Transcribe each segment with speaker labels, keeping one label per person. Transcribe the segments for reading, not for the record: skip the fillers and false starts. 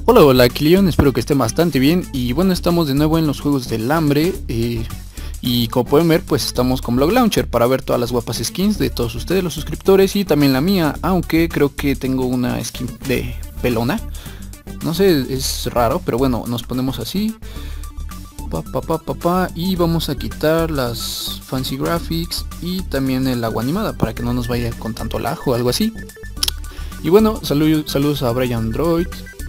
Speaker 1: Hola, hola, Kilion, espero que esté bastante bien. Y bueno, estamos de nuevo en los Juegos del Hambre. Y como pueden ver, pues estamos con Block Launcher para ver todas las guapas skins de todos ustedes, los suscriptores, y también la mía. Aunque creo que tengo una skin de pelona. No sé, es raro, pero bueno, nos ponemos así. Y vamos a quitar las fancy graphics y también el agua animada para que no nos vaya con tanto lag o algo así. Y bueno, saludos a Brian Droid.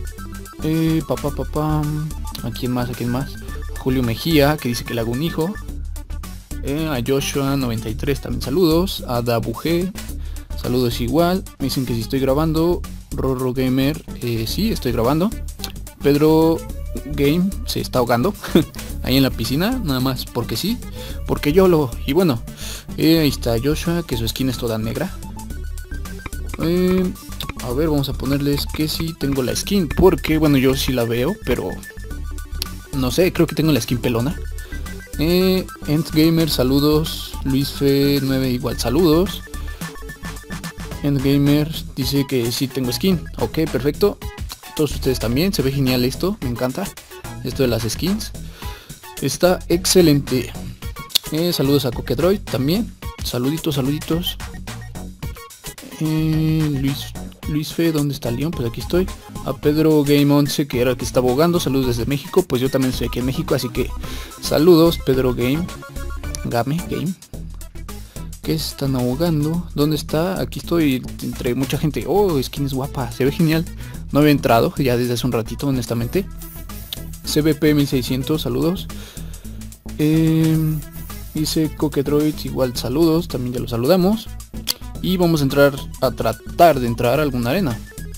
Speaker 1: ¿A quién más? A Julio Mejía, que dice que le hago un hijo. A Joshua 93 también saludos. A Dabu G, saludos igual. Me dicen que si estoy grabando. Rorro Gamer, sí, estoy grabando. Pedro Game se está ahogando ahí en la piscina, nada más porque sí, porque yo lo... Y bueno, ahí está Joshua, que su skin es toda negra. A ver, vamos a ponerles que sí tengo la skin, porque bueno, yo sí la veo, pero no sé, creo que tengo la skin pelona. Endgamer, saludos. Luisfe9 igual, saludos. Endgamer dice que sí tengo skin. Ok, perfecto. Todos ustedes también, se ve genial esto, me encanta esto de las skins, está excelente. Saludos a Coquedroid también, saluditos. Luis Fe, ¿dónde está León? Pues aquí estoy. A Pedro Game 11, que era el que estaba abogando, saludos desde México. Pues yo también estoy aquí en México, así que saludos Pedro Game. Que se están ahogando. ¿Dónde está? Aquí estoy entre mucha gente. Oh, skins guapa, se ve genial. No había entrado ya desde hace un ratito, honestamente. CBP 1600, saludos. Dice Coquedroid, igual saludos, también ya lo saludamos. Y vamos a entrar, a tratar de entrar a alguna arena.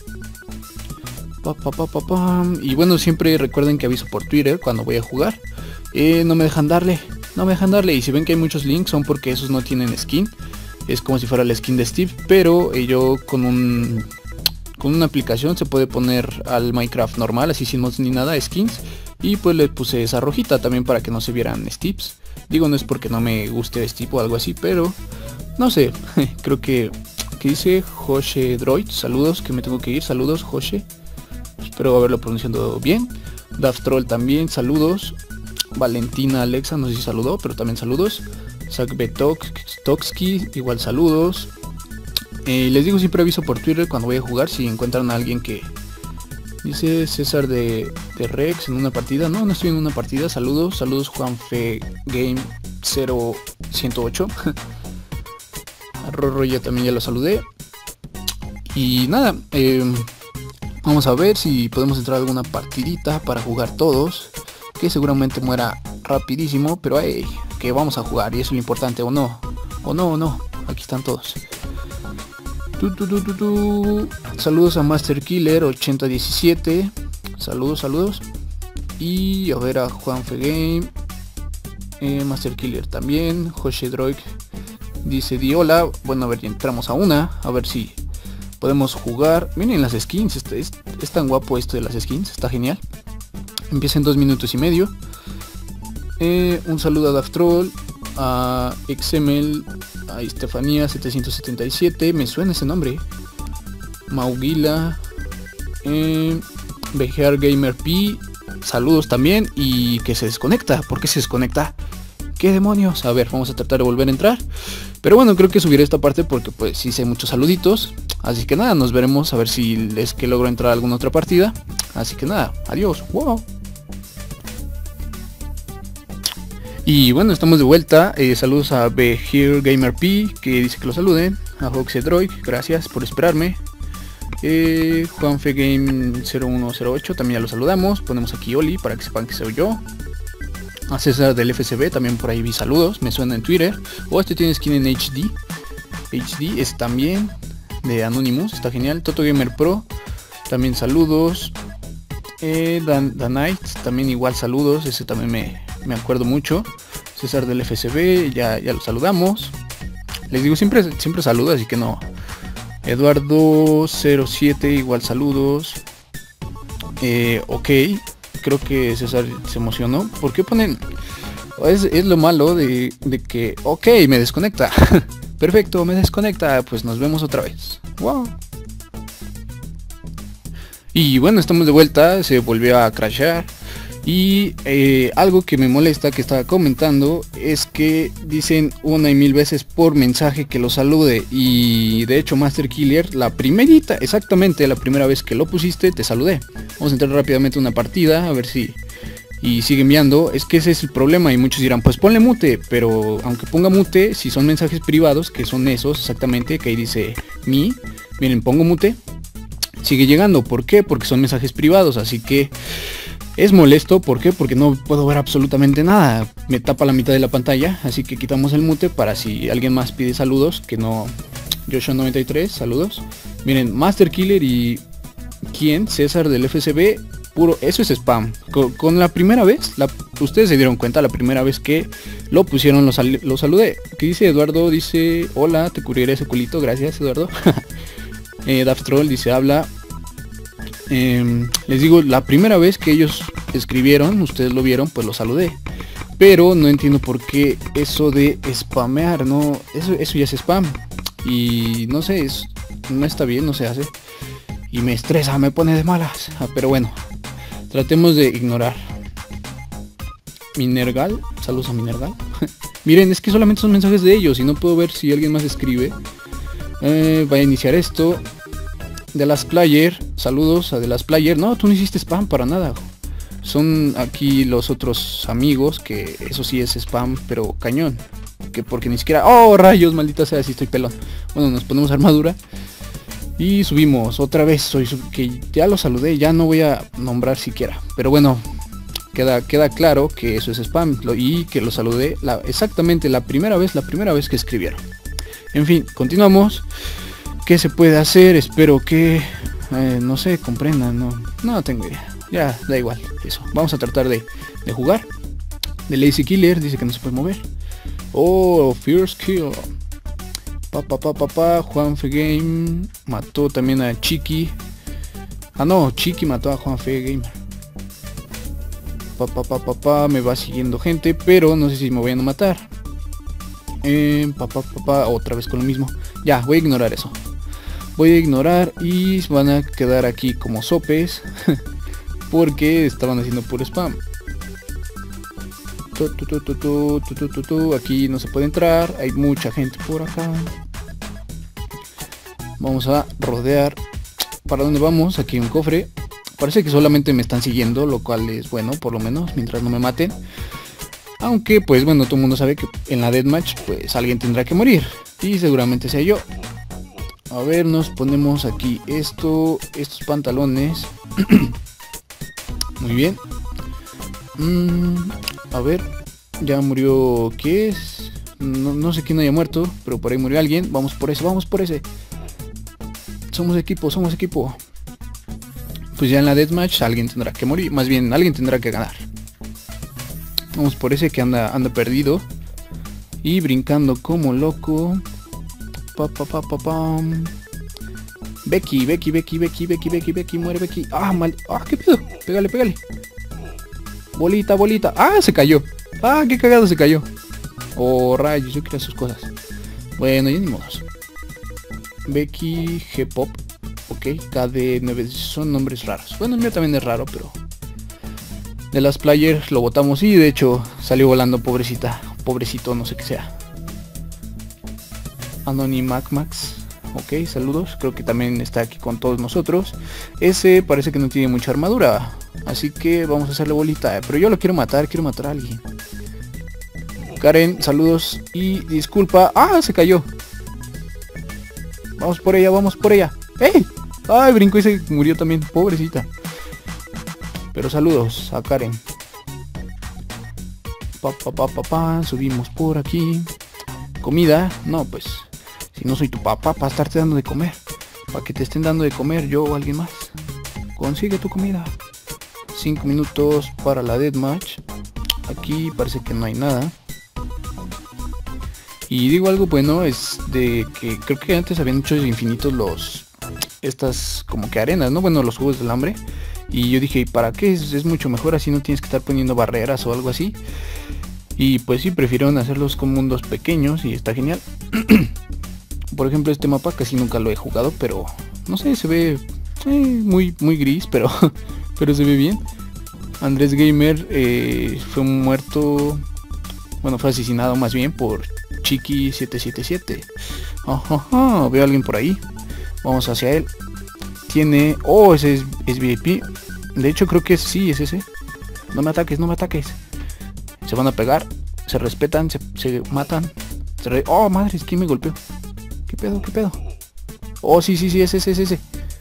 Speaker 1: Y bueno, siempre recuerden que aviso por Twitter cuando voy a jugar. No me dejan darle. Y si ven que hay muchos links son porque esos no tienen skin. Es como si fuera la skin de Steve, pero yo con una aplicación se puede poner al Minecraft normal, así sin mods ni nada, skins. Y pues le puse esa rojita también para que no se vieran Steves. Digo, no es porque no me guste Steve o algo así, pero no sé. Creo que dice Joshe Droid, saludos, que me tengo que ir, saludos Joshe. Espero haberlo pronunciado bien. Daft Troll también, saludos. Valentina Alexa, no sé si saludó, pero también saludos. Sakbetoksky, igual saludos. Les digo, siempre aviso por Twitter cuando voy a jugar si encuentran a alguien que... Dice César de Rex en una partida. No estoy en una partida, saludos Juanfe Game 0108. A Rorro ya también ya lo saludé. Y nada, vamos a ver si podemos entrar a alguna partidita para jugar todos. Que seguramente muera rapidísimo, pero que vamos a jugar y eso es lo importante, o no, aquí están todos. Saludos a Master Killer 8017, saludos. Y a ver a Juanfe Game, Master Killer también. Joshe Droid dice di hola. Bueno, a ver, ya entramos a ver si podemos jugar. Miren las skins, es tan guapo esto de las skins, está genial. Empieza en 2 minutos y medio. Un saludo a Daft Troll, a XML, a Estefanía 777, me suena ese nombre. Mauguila, BGR Gamer P, saludos también. Y que se desconecta, ¿por qué se desconecta? ¿Qué demonios? A ver, vamos a tratar de volver a entrar. Pero bueno, creo que subiré esta parte porque pues hice muchos saluditos. Así que nada, nos veremos a ver si es que logro entrar a alguna otra partida. Así que nada, adiós. Wow. Y bueno, estamos de vuelta. Saludos a BGR Gamer P, que dice que lo saluden. A Hoxedroid, gracias por esperarme. Juanfe Game 0108, también ya lo saludamos. Ponemos aquí Oli para que sepan que soy yo. A César del FCB, también por ahí vi saludos, me suena en Twitter. Este tiene skin en HD es también de Anonymous, está genial. Toto Gamer Pro, también saludos. Danite, también igual saludos, ese también me acuerdo mucho. César del FCB, ya lo saludamos. Les digo, siempre saludo, así que no. Eduardo 07, igual saludos. Ok, creo que César se emocionó. ¿Por qué ponen? Es lo malo de que... Ok, me desconecta. Perfecto, me desconecta. Pues nos vemos otra vez. Wow. Y bueno, estamos de vuelta, se volvió a crashear. Y algo que me molesta que estaba comentando es que dicen una y mil veces por mensaje que lo salude. Y de hecho Master Killer, la primerita, exactamente la primera vez que lo pusiste, te saludé. Vamos a entrar rápidamente a una partida, a ver si... Y sigue enviando, es que ese es el problema y muchos dirán, pues ponle mute, pero aunque ponga mute, si son mensajes privados, que son esos exactamente, que ahí dice mi, miren, pongo mute, sigue llegando. ¿Por qué? Porque son mensajes privados, así que... Es molesto, ¿por qué? Porque no puedo ver absolutamente nada. Me tapa la mitad de la pantalla, así que quitamos el mute para si alguien más pide saludos, que no... Joshua93, saludos. Miren, Master Killer y... ¿Quién? César del FCB, puro... Eso es spam. Con la primera vez, ustedes se dieron cuenta, la primera vez que lo pusieron, lo saludé. ¿Qué dice Eduardo? Dice, hola, te cubriré ese culito, gracias Eduardo. Daft Troll dice, habla... les digo, la primera vez que ellos escribieron, ustedes lo vieron, pues lo saludé. Pero no entiendo por qué eso de spamear, no, eso ya es spam. Y no sé, no está bien, no se hace. Y me estresa, me pone de malas. Pero bueno, tratemos de ignorar. Minergal, saludos a Minergal. Miren, es que solamente son mensajes de ellos y no puedo ver si alguien más escribe. Voy a iniciar esto. De las Player, saludos a De las Player. No, tú no hiciste spam para nada. Son aquí los otros amigos, que eso sí es spam, pero cañón. Que porque ni siquiera... ¡Oh, rayos! Maldita sea, si estoy pelón. Bueno, nos ponemos armadura. Y subimos otra vez. Que ya lo saludé, ya no voy a nombrar siquiera. Pero bueno, queda claro que eso es spam. Y que lo saludé exactamente la primera vez que escribieron. En fin, continuamos. ¿Qué se puede hacer? Espero que... no sé, comprendan. No tengo idea. Ya, da igual. Eso. Vamos a tratar de jugar. De Lazy Killer. Dice que no se puede mover. Oh, First Kill. Juanfe Game. Mató también a Chiqui. Ah, no. Chiqui mató a Juanfe Gamer. Me va siguiendo gente. Pero no sé si me vayan a matar. Otra vez con lo mismo. Ya, voy a ignorar eso. Voy a ignorar y van a quedar aquí como sopes. Porque estaban haciendo puro spam. Aquí no se puede entrar. Hay mucha gente por acá. Vamos a rodear. ¿Para dónde vamos? Aquí hay un cofre. Parece que solamente me están siguiendo, lo cual es bueno, por lo menos, mientras no me maten. Aunque pues bueno, todo el mundo sabe que en la deathmatch pues alguien tendrá que morir. Y seguramente sea yo. A ver, nos ponemos aquí estos pantalones. Muy bien. A ver, ya murió. ¿Qué es? No sé quién haya muerto, pero por ahí murió alguien. Vamos por ese. Somos equipo. Pues ya en la deathmatch alguien tendrá que morir. Más bien, alguien tendrá que ganar. Vamos por ese que anda perdido. Y brincando como loco. Becky, muere Becky. Ah, mal. Ah, qué pedo. Pégale. Bolita. Ah, se cayó. Ah, qué cagado se cayó. Oh, rayos, yo quería sus cosas. Bueno, ya ni modos. Becky, G-Pop. Ok, KD9, son nombres raros. Bueno, el mío también es raro, pero... De las Players lo botamos y de hecho salió volando, pobrecita. Pobrecito, no sé qué sea. Anonymax. Ok, saludos. Creo que también está aquí con todos nosotros. Ese parece que no tiene mucha armadura. Así que vamos a hacerle bolita. Pero yo lo quiero matar a alguien. Karen, saludos y disculpa. ¡Ah! Se cayó. Vamos por ella. ¡Ey! ¡Ay! Brincó y se murió también. Pobrecita. Pero saludos a Karen. Subimos por aquí. Comida. No, pues... Si no soy tu papá para estarte dando de comer. Para que te estén dando de comer yo o alguien más. Consigue tu comida. 5 minutos para la deathmatch. Aquí parece que no hay nada. Y digo algo bueno, es de que creo que antes habían hecho infinitos estas como que arenas, ¿no? Bueno, los juegos del hambre. Y yo dije, ¿para qué? Es mucho mejor así, no tienes que estar poniendo barreras o algo así. Y pues sí, prefirieron hacerlos con mundos pequeños y está genial. Por ejemplo, este mapa casi nunca lo he jugado, pero no sé, se ve muy gris, pero pero se ve bien. Andrés Gamer fue muerto, bueno, fue asesinado más bien por Chiqui777. Veo a alguien por ahí. Vamos hacia él. Tiene... Oh, ese es VIP. De hecho creo que sí, es ese. No me ataques, no me ataques. Se van a pegar. Se respetan, se matan. Oh, madre, ¿quién me golpeó? ¿Qué pedo, qué pedo? Oh, sí, es ese.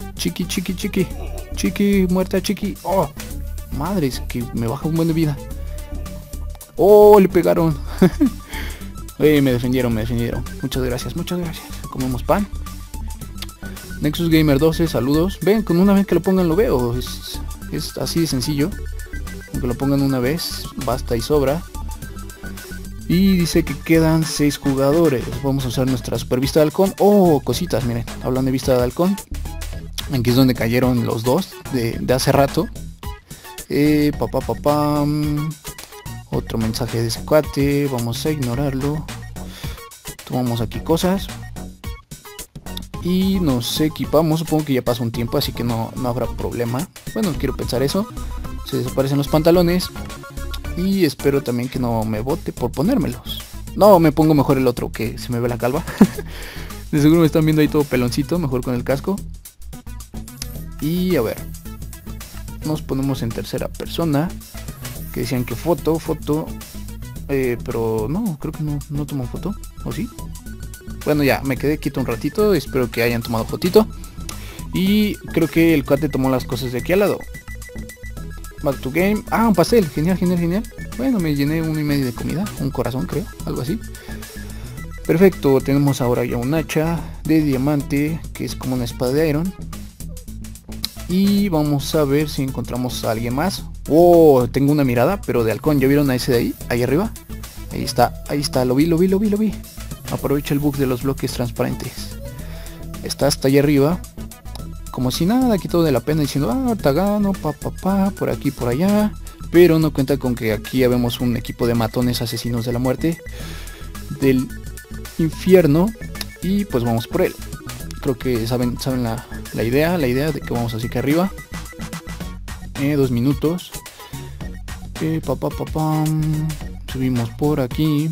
Speaker 1: Chiqui, muerta Chiqui. Oh, madre, es que me baja un buen de vida. Oh, le pegaron. Me defendieron. Muchas gracias. Comemos pan. Nexus Gamer 12, saludos. Ven, con una vez que lo pongan lo veo. Es así de sencillo. Aunque lo pongan una vez, basta y sobra. Y dice que quedan 6 jugadores. Vamos a usar nuestra super vista de halcón. Oh, cositas, miren. Hablando de vista de halcón. Aquí es donde cayeron los dos de hace rato. Otro mensaje de ese cuate. Vamos a ignorarlo. Tomamos aquí cosas. Y nos equipamos. Supongo que ya pasó un tiempo, así que no habrá problema. Bueno, quiero pensar eso. Se desaparecen los pantalones. Y espero también que no me bote por ponérmelos. No, me pongo mejor el otro, que se me ve la calva. De seguro me están viendo ahí todo peloncito. Mejor con el casco. Y a ver. Nos ponemos en tercera persona. Que decían que foto. Pero no, creo que no tomo foto. ¿O sí? Bueno, ya, me quedé quieto un ratito. Espero que hayan tomado fotito. Y creo que el cuate tomó las cosas de aquí al lado. Back to game. Ah, un pastel. Genial. Bueno, me llené 1,5 de comida. Un corazón, creo. Algo así. Perfecto. Tenemos ahora ya un hacha de diamante, que es como una espada de iron. Y vamos a ver si encontramos a alguien más. Oh, tengo una mirada, pero de halcón. ¿Ya vieron a ese de ahí? Ahí arriba. Ahí está. Lo vi. Aprovecha el bug de los bloques transparentes. Está hasta allá arriba. Como si nada, aquí todo de la pena, diciendo, Tagano, por aquí, por allá. Pero no cuenta con que aquí ya vemos un equipo de matones asesinos de la muerte, del infierno. Y pues vamos por él. Creo que saben la idea de que vamos así que arriba. 2 minutos. Subimos por aquí.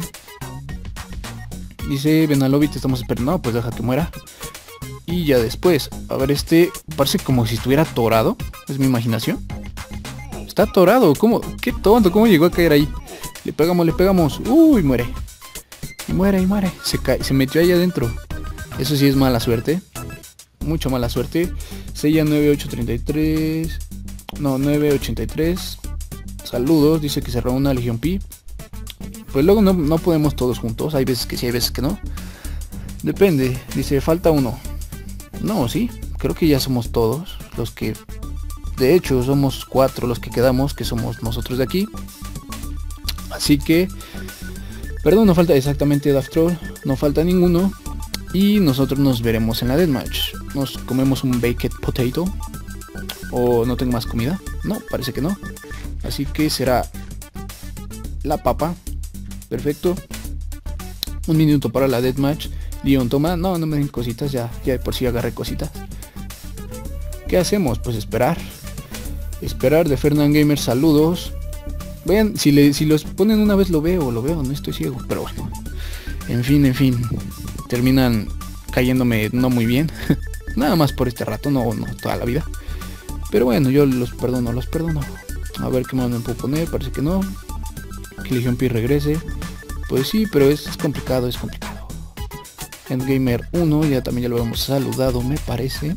Speaker 1: Dice, ven al lobby, te estamos esperando. No, pues deja que muera. Y ya después, a ver, parece como si estuviera atorado. Es mi imaginación. Está atorado, ¿cómo? Qué tonto, ¿cómo llegó a caer ahí? Le pegamos. Uy, muere. Y muere. Se metió ahí adentro. Eso sí es mala suerte. Mucho mala suerte. Sella 9833. No, 983. Saludos, dice que se reúna Legión Pi. Pues luego no podemos todos juntos. Hay veces que sí, hay veces que no. Depende, dice, falta uno. No, sí, creo que ya somos todos los que... De hecho, somos 4 los que quedamos, que somos nosotros de aquí. Así que... Perdón, no falta exactamente Daft Troll. No falta ninguno. Y nosotros nos veremos en la Deathmatch. Nos comemos un baked potato. ¿O no tengo más comida? No, parece que no. Así que será la papa. Perfecto. 1 minuto para la Deathmatch. Leon, toma. No me den cositas. Ya de por sí agarré cositas. ¿Qué hacemos? Pues esperar. Esperar de Fernand Gamer. Saludos. Vean, si los ponen una vez lo veo, no estoy ciego. Pero bueno. En fin. Terminan cayéndome no muy bien. Nada más por este rato, no toda la vida. Pero bueno, yo los perdono. A ver qué más me puedo poner. Parece que no. Que Legion Pi regrese. Pues sí, pero es complicado. Endgamer 1, ya lo habíamos saludado, me parece.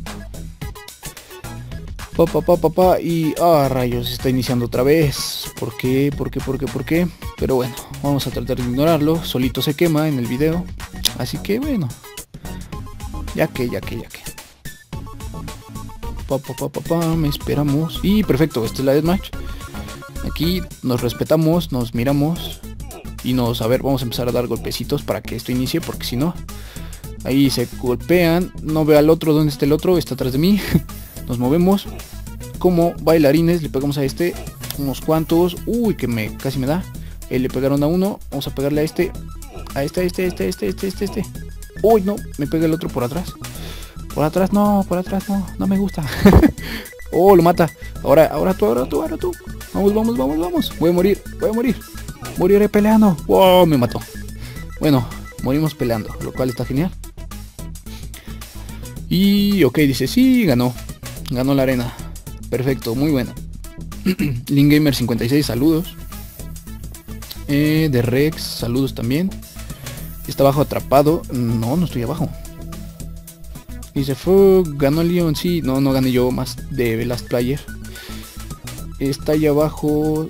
Speaker 1: Y rayos, está iniciando otra vez. ¿Por qué? Pero bueno, vamos a tratar de ignorarlo. Solito se quema en el video. Así que bueno. Ya que. Me esperamos. Y perfecto, esta es la Deathmatch. Aquí nos respetamos, nos miramos. Y vamos a empezar a dar golpecitos para que esto inicie, porque si no, ahí se golpean. No veo al otro. ¿Dónde está el otro? Está atrás de mí. Nos movemos como bailarines. Le pegamos a este unos cuantos. Uy, que casi me da. Le pegaron a uno. Vamos a pegarle a este. A este. Uy, no, me pega el otro por atrás. Por atrás no, no me gusta. Oh, lo mata. Ahora tú. Vamos. Voy a morir. Moriré peleando. Wow, me mató. Bueno, morimos peleando, lo cual está genial. Y ok, dice, sí, ganó la arena. Perfecto, muy buena. Lingamer56, saludos. De Rex, saludos también. Está abajo atrapado. No estoy abajo. Dice, ganó Leon, sí. No gané yo, más de Last Player. Está allá abajo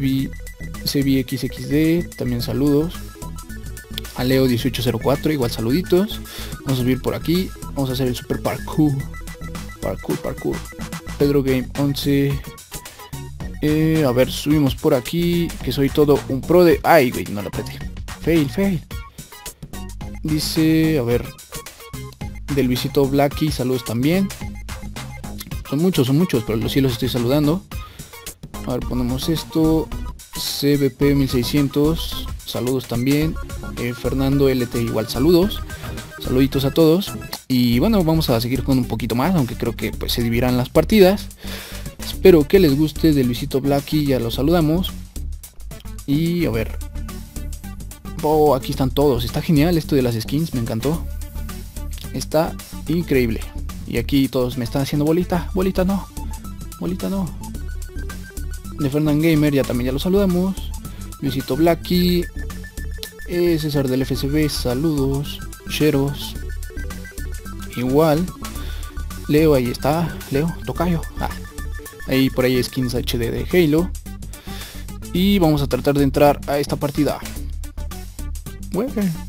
Speaker 1: CBXXD, también saludos. A Leo1804, igual saluditos. Vamos a subir por aquí. Vamos a hacer el super parkour. Parkour. Pedro Game 11. A ver, subimos por aquí. Que soy todo un pro de... Ay, güey, no lo apreté. Fail. Dice, a ver, de Luisito Blacky, saludos también. Son muchos, pero los sí los estoy saludando. A ver, ponemos esto. CBP 1600, saludos también. Fernando LT, igual saludos. Saluditos a todos. Y bueno, vamos a seguir con un poquito más, aunque creo que pues se dividirán las partidas. Espero que les guste. De Luisito Blacky, ya los saludamos. Y a ver. Oh, aquí están todos. Está genial esto de las skins, me encantó. Está increíble. Y aquí todos me están haciendo bolita. Bolita no. De Fernand Gamer ya lo saludamos. Luisito Blacky. César del FCB, saludos. Sheros. Igual. Leo, ahí está. Leo, tocayo. Ahí por ahí skins HD de Halo. Y vamos a tratar de entrar a esta partida. Bueno.